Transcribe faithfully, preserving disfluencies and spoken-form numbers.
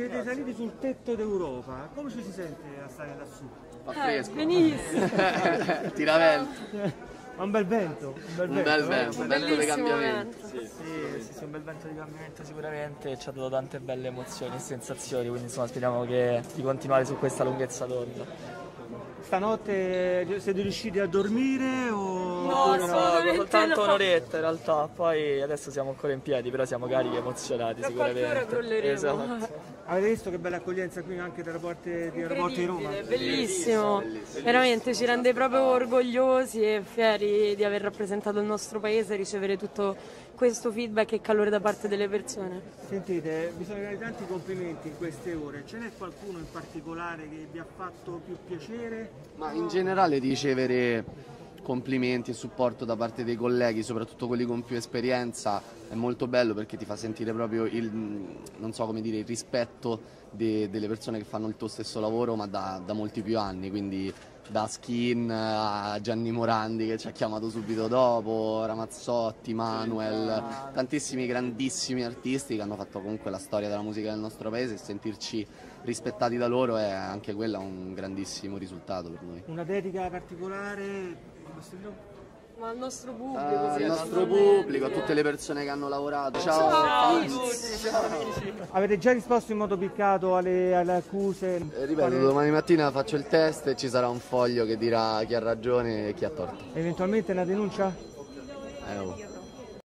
siete saliti sul tetto d'Europa, come ci si sente a stare lassù? Fa fresco. Eh, benissimo. Tiravento. Ma un bel vento, un bel Un vento, bel no? vento, un vento di cambiamento. Sì, sì, sì, un bel vento di cambiamento sicuramente e ci ha dato tante belle emozioni e sensazioni, quindi insomma speriamo che, di continuare su questa lunghezza d'onda. Stanotte siete riusciti a dormire o... No, No, assolutamente soltanto no. un'oretta in realtà, poi adesso siamo ancora in piedi, però siamo carichi e emozionati Tra qualche sicuramente. ora crolleremo. Esatto. Avete visto che bella accoglienza qui anche da parte di Aeroporti di Roma? Incredibile, bellissimo, veramente ci rende proprio orgogliosi e fieri di aver rappresentato il nostro paese e ricevere tutto questo feedback e calore da parte delle persone. Sentite, bisogna dare tanti complimenti in queste ore, ce n'è qualcuno in particolare che vi ha fatto più piacere? Ma in generale ricevere complimenti e supporto da parte dei colleghi, soprattutto quelli con più esperienza, è molto bello perché ti fa sentire proprio il, non so come dire, il rispetto de, delle persone che fanno il tuo stesso lavoro ma da, da molti più anni, quindi da Skin a Gianni Morandi che ci ha chiamato subito dopo, Ramazzotti, Manuel, tantissimi grandissimi artisti che hanno fatto comunque la storia della musica del nostro paese e sentirci rispettati da loro è anche quella un grandissimo risultato per noi. Una dedica particolare? Ma al nostro pubblico, Al nostro principalmente. pubblico, a tutte le persone che hanno lavorato. Ciao! Ciao a Avete già risposto in modo piccato alle, alle accuse? Eh, ripeto, domani mattina faccio il test e ci sarà un foglio che dirà chi ha ragione e chi ha torto. Eventualmente una denuncia? Eh, oh.